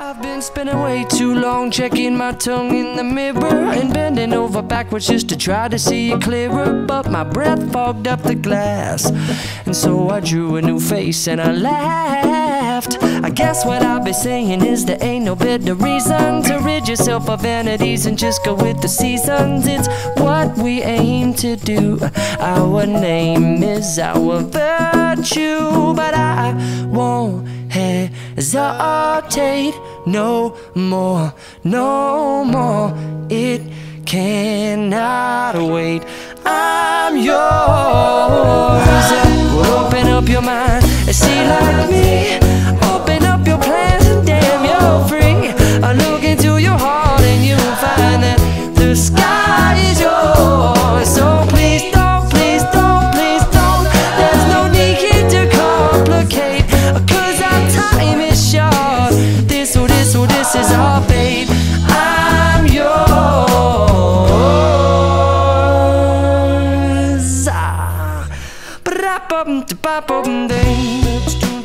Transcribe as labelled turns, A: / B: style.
A: I've been spending way too long checking my tongue in the mirror and bending over backwards just to try to see it clearer, but my breath fogged up the glass, and so I drew a new face and I laughed. I guess what I'll be saying is there ain't no better reason to rid yourself of vanities and just go with the seasons. It's what we aim to do. Our name is our virtue, but I won't hesitate no more, no more. It cannot wait. I'm yours. Well, open up your mind and see like me. Open up your plans and damn, you're free. I look into your heart and you'll find that the sky is yours. So please don't, please don't, please don't. There's no need to complicate, 'cause our time is short. This is our fate. I'm yours.